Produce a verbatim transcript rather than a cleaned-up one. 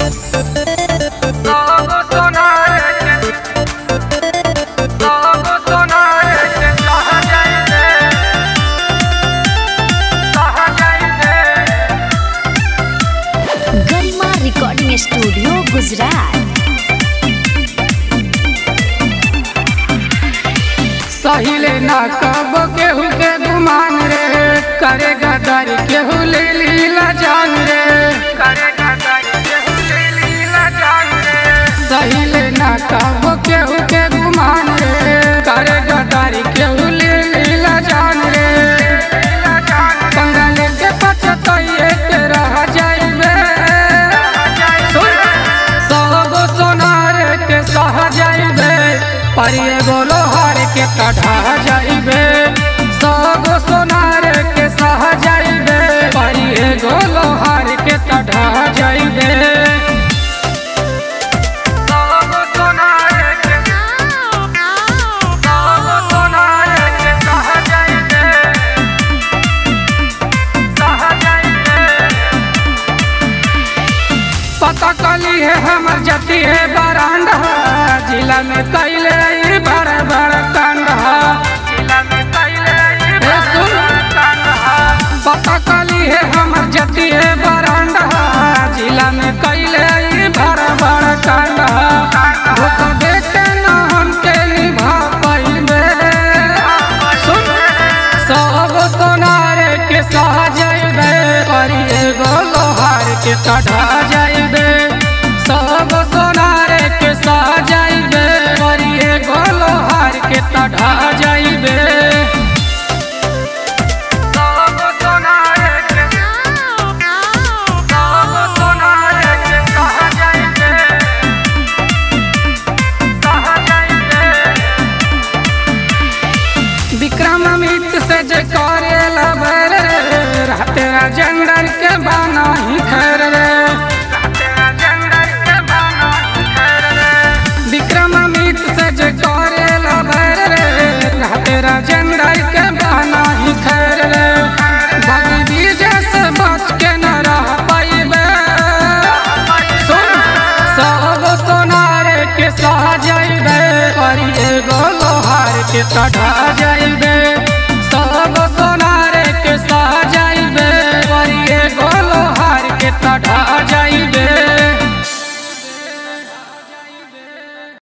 Studio Gujarat. सहिले ना कब केहू के गुमान रे, करेगा दर केहू ले लीला जान रे, करेगा दर केहू ले लीला जान रे। सहिले ना कब केहू के गुमान रे, करेगा दर केहू ले लीला जान रे। कंगन के पचतइए के रह जाइबे, सगो सोनार के सह जाइबे, पर एगो लोहार के कढ़ा जाइबे। सगो सोनार के सह जाइबे, पर एगो लोहार के कढ़ा जाइबे। सगो सोनार के सगो सोनार के सह जाइबे, सह जाइबे। पता कली है हमर जती है बरांडा, जिला में कैले बड़ बड़ कांड, जिला में कैले सुन कांड। पता कली है हमर जती है बरांडा, जिला में कैले बड़ बड़ कांड। भूख देखे न हमके निभा पाइबे, सुन सगो सोनार के सह जाइबे, पर एगो लोहार के कढ़ा जाइबे। सगो सोनार के सह जाइबे, पर एगो लोहार के कढ़ा जाइबे। सगो सोनार के सगो सोनार के सह जाइबे, सह जाइबे। विक्रम अमित से जे करेला बर, तेरा जंडर के बाना ही खैर रे, विक्रम अमित से जे करेला बर रे, तेरा जंडर के बाना ही खैर रे। भगी बीजे से बच के न रह पाइबे, सुन सगो सोनार के सह जाइबे, पर एगो लोहार के कढ़ा